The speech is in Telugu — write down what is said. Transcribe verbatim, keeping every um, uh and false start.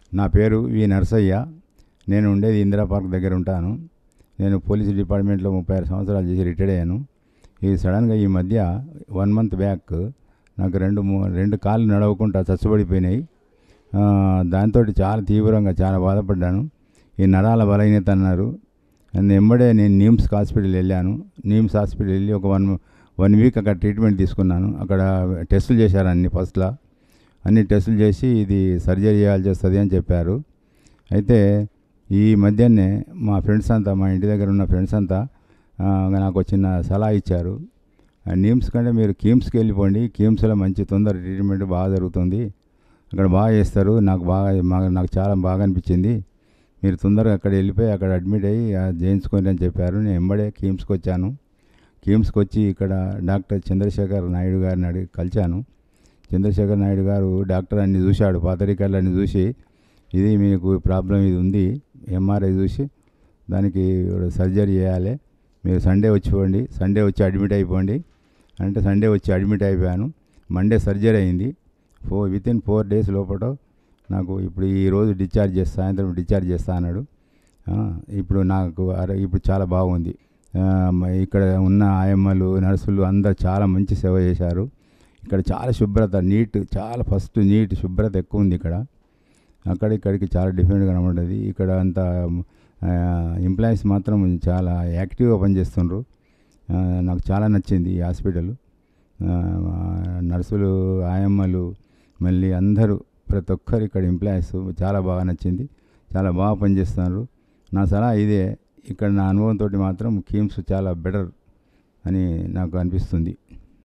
నా పేరు వి నర్సయ్య. నేను ఉండేది ఇందిరా పార్క్ దగ్గర ఉంటాను. నేను పోలీస్ డిపార్ట్మెంట్లో ముప్పై ఆరు సంవత్సరాలు చేసి రిటైర్డ్ అయ్యాను. ఇది సడన్గా ఈ మధ్య వన్ మంత్ బ్యాక్ నాకు రెండు రెండు కాళ్ళు నడవకుండా చచ్చుబడిపోయినాయి. దాంతో చాలా తీవ్రంగా చాలా బాధపడ్డాను. ఈ నరాల బలహీనత అన్నారు. అండ్ వెంబడే నేను నిమ్స్ హాస్పిటల్ వెళ్ళాను. నిమ్స్ హాస్పిటల్ వెళ్ళి ఒక వన్ వన్ వీక్ అక్కడ ట్రీట్మెంట్ తీసుకున్నాను. అక్కడ టెస్టులు చేశారు, అన్ని ఫస్ట్లో అన్ని టెస్టులు చేసి ఇది సర్జరీ చేయాల్సి వస్తుంది అని చెప్పారు. అయితే ఈ మధ్యనే మా ఫ్రెండ్స్ అంతా, మా ఇంటి దగ్గర ఉన్న ఫ్రెండ్స్ అంతా నాకు చిన్న సలహా ఇచ్చారు. నిమ్స్ కంటే మీరు కిమ్స్కి వెళ్ళిపోండి, కిమ్స్లో మంచి తొందర ట్రీట్మెంట్ బాగా జరుగుతుంది, అక్కడ బాగా చేస్తారు, నాకు బాగా నాకు చాలా బాగా అనిపించింది, మీరు తొందరగా అక్కడ వెళ్ళిపోయి అక్కడ అడ్మిట్ అయ్యి చేయించుకోండి అని చెప్పారు. నేను వెంబడే కిమ్స్కి వచ్చాను. కిమ్స్కి వచ్చి ఇక్కడ డాక్టర్ చంద్రశేఖర్ నాయుడు గారిని అడిగి కలిశాను. చంద్రశేఖర్ నాయుడు గారు డాక్టర్ అన్ని చూశాడు, పాత రికార్డులన్నీ చూసి ఇది మీకు ప్రాబ్లం ఇది ఉంది, ఎంఆర్ఐ చూసి దానికి సర్జరీ చేయాలి, మీరు సండే వచ్చిపోండి, సండే వచ్చి అడ్మిట్ అయిపోండి అంటే సండే వచ్చి అడ్మిట్ అయిపోయాను. మండే సర్జరీ అయింది. Four within four days లోపల నాకు ఇప్పుడు ఈరోజు డిశ్చార్జ్ చేస్తా, సాయంత్రం డిశ్చార్జ్ చేస్తా అన్నాడు. ఇప్పుడు నాకు ఇప్పుడు చాలా బాగుంది. ఇక్కడ ఉన్న ఆయమ్మలు, నర్సులు అందరు చాలా మంచి సేవ చేశారు. ఇక్కడ చాలా శుభ్రత, నీట్, చాలా ఫస్ట్ నీట్ శుభ్రత ఎక్కువ ఉంది ఇక్కడ. అక్కడ ఇక్కడికి చాలా డిఫరెంట్గా కనబడ్డది. ఇక్కడ అంతా ఎంప్లాయీస్ మాత్రం చాలా యాక్టివ్గా పనిచేస్తుండ్రు. నాకు చాలా నచ్చింది ఈ హాస్పిటల్. నర్సులు, ఆయమ్మలు, మళ్ళీ అందరూ ప్రతి ఒక్కరు ఇక్కడ ఎంప్లాయీస్ చాలా బాగా నచ్చింది, చాలా బాగా పనిచేస్తున్నారు. నా సలహా ఇదే, ఇక్కడ నా అనుభవంతో మాత్రం కిమ్స్ చాలా బెటర్ అని నాకు అనిపిస్తుంది.